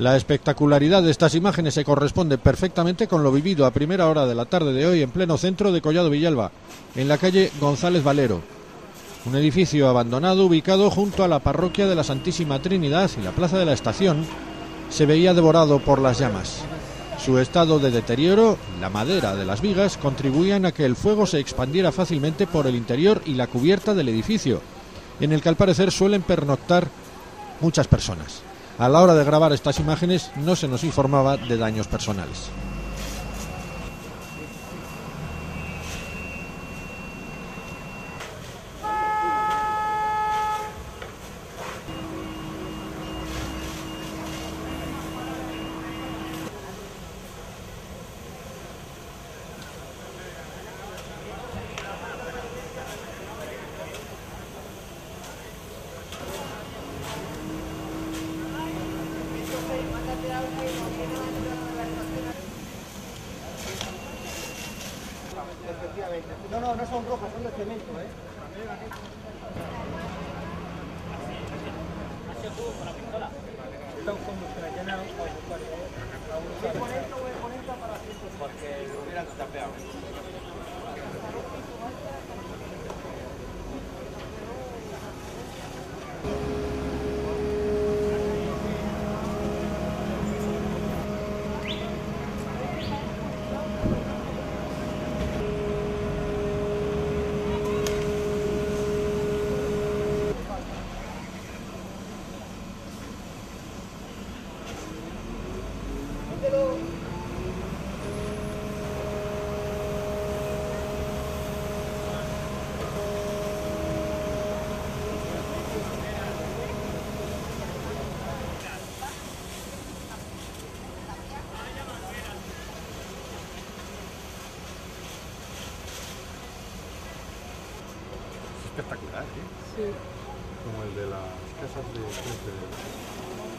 La espectacularidad de estas imágenes se corresponde perfectamente con lo vivido a primera hora de la tarde de hoy en pleno centro de Collado Villalba, en la calle González Valero. Un edificio abandonado ubicado junto a la parroquia de la Santísima Trinidad y la plaza de la Estación se veía devorado por las llamas. Su estado de deterioro y la madera de las vigas contribuían a que el fuego se expandiera fácilmente por el interior y la cubierta del edificio, en el que al parecer suelen pernoctar muchas personas. A la hora de grabar estas imágenes no se nos informaba de daños personales. No, no son rojos, son de cemento, ¿eh? Están como seleccionados porque lo hubieran tapeado. Espectacular, ¿eh? Sí. Como el de las casas de...